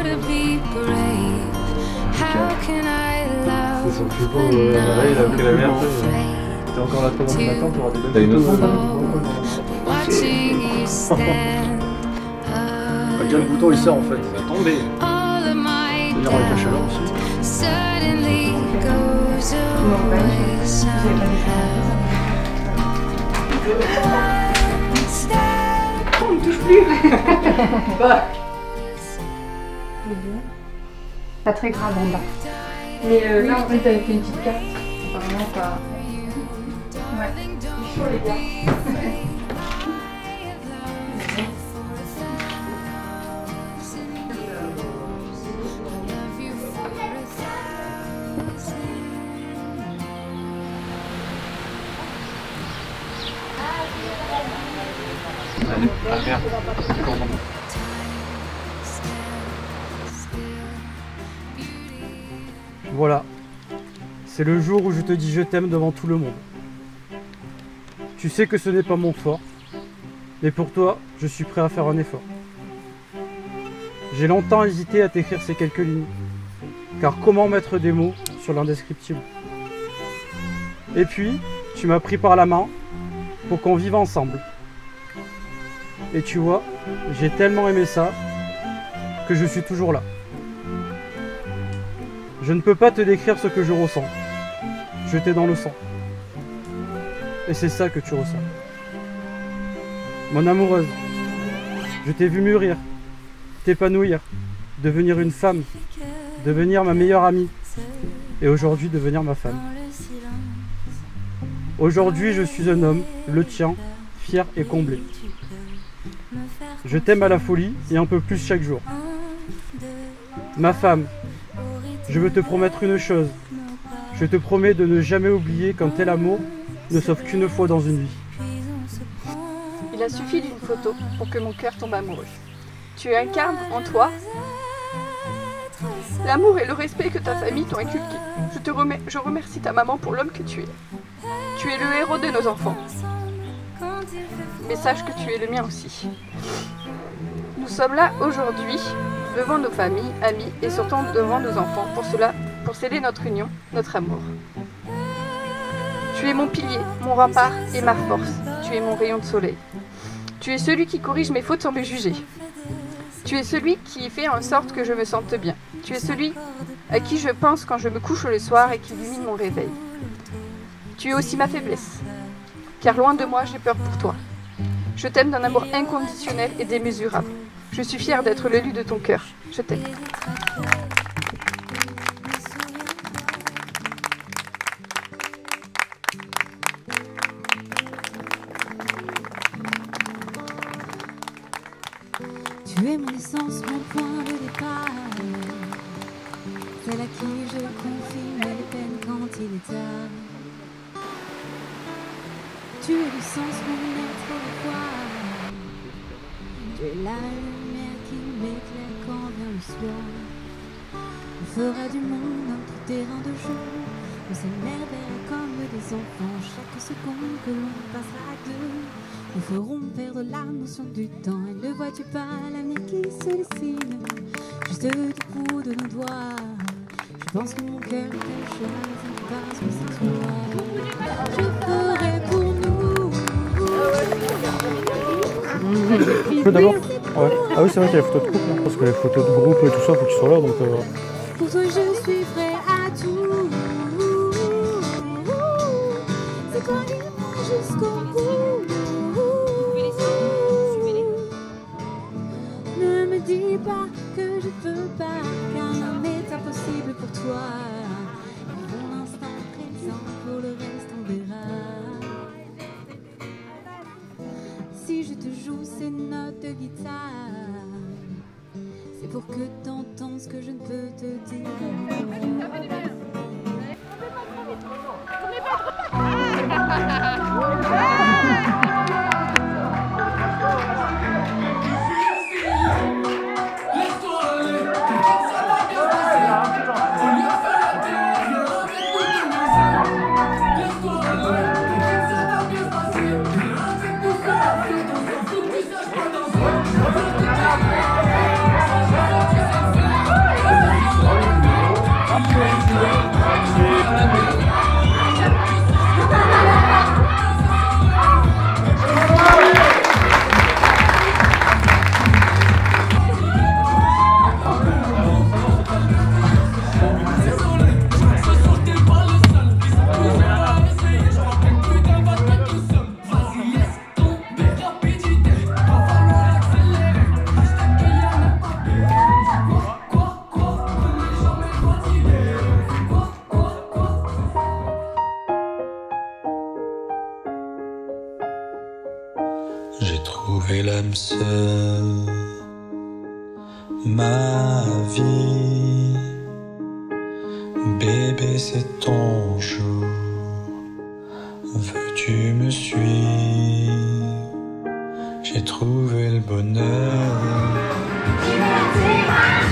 C'est son plus beau. Là, il a pris la merde. T'es encore là 3 h du matin pour avoir des belles. T'as une autre déjà le bouton il sort en fait. Il va tomber. C'est-à-dire avec la chaleur aussi. On ne touche plus. Pas très grave en bas. Mais là, en fait, avec une petite carte, apparemment pas. Ouais, c'est chaud les gars. Ah merde. Voilà, c'est le jour où je te dis je t'aime devant tout le monde. Tu sais que ce n'est pas mon fort, mais pour toi, je suis prêt à faire un effort. J'ai longtemps hésité à t'écrire ces quelques lignes, car comment mettre des mots sur l'indescriptible? Et puis, tu m'as pris par la main pour qu'on vive ensemble. Et tu vois, j'ai tellement aimé ça que je suis toujours là. Je ne peux pas te décrire ce que je ressens. Je t'ai dans le sang. Et c'est ça que tu ressens. Mon amoureuse, je t'ai vu mûrir, t'épanouir, devenir une femme, devenir ma meilleure amie, et aujourd'hui devenir ma femme. Aujourd'hui, je suis un homme, le tien, fier et comblé. Je t'aime à la folie et un peu plus chaque jour. Ma femme, je veux te promettre une chose. Je te promets de ne jamais oublier qu'un tel amour ne s'offre qu'une fois dans une vie. Il a suffi d'une photo pour que mon cœur tombe amoureux. Tu incarnes en toi l'amour et le respect que ta famille t'ont inculqué. Je remercie ta maman pour l'homme que tu es. Tu es le héros de nos enfants. Mais sache que tu es le mien aussi. Nous sommes là aujourd'hui, devant nos familles, amis et surtout devant nos enfants, pour sceller notre union, notre amour. Tu es mon pilier, mon rempart et ma force. Tu es mon rayon de soleil. Tu es celui qui corrige mes fautes sans me juger. Tu es celui qui fait en sorte que je me sente bien. Tu es celui à qui je pense quand je me couche le soir et qui illumine mon réveil. Tu es aussi ma faiblesse, car loin de moi, j'ai peur pour toi. Je t'aime d'un amour inconditionnel et démesurable. Je suis fière d'être l'élu de ton cœur. Je t'aime. Tu es mon essence, mon point de départ. Celle à qui je confie mes peines quand il est tard. Tu es le sens, mon être au revoir. Tu es la lumière qui m'éclaire quand vient le soir. On fera du monde notre terrain de jeu. On s'émerveillera comme des enfants chaque seconde que l'on passera à deux. Nous ferons perdre la notion du temps. Et ne vois-tu pas l'avenir qui se dessine juste du bout de nos doigts? Je pense que mon cœur t'a choisi parce que c'est toi. Je ferai pour nous. Je peux d'abord ouais. Ah oui, c'est vrai qu'il y a les photos de couple, hein, parce que les photos de groupe et tout ça, faut qu'ils soient là. Donc, Pour toi, je suis prêt à tout. C'est quoi jusqu'au bout? Ne me dis pas que je peux pas, car rien n'est impossible pour toi. Pour l'instant présent, pour le reste on verra. Si je te joue ces notes de guitare, c'est pour que t'entendes ce que je ne peux te dire. comme seul ma vie. Bébé, c'est ton jour, veux-tu me suivre? J'ai trouvé le bonheur.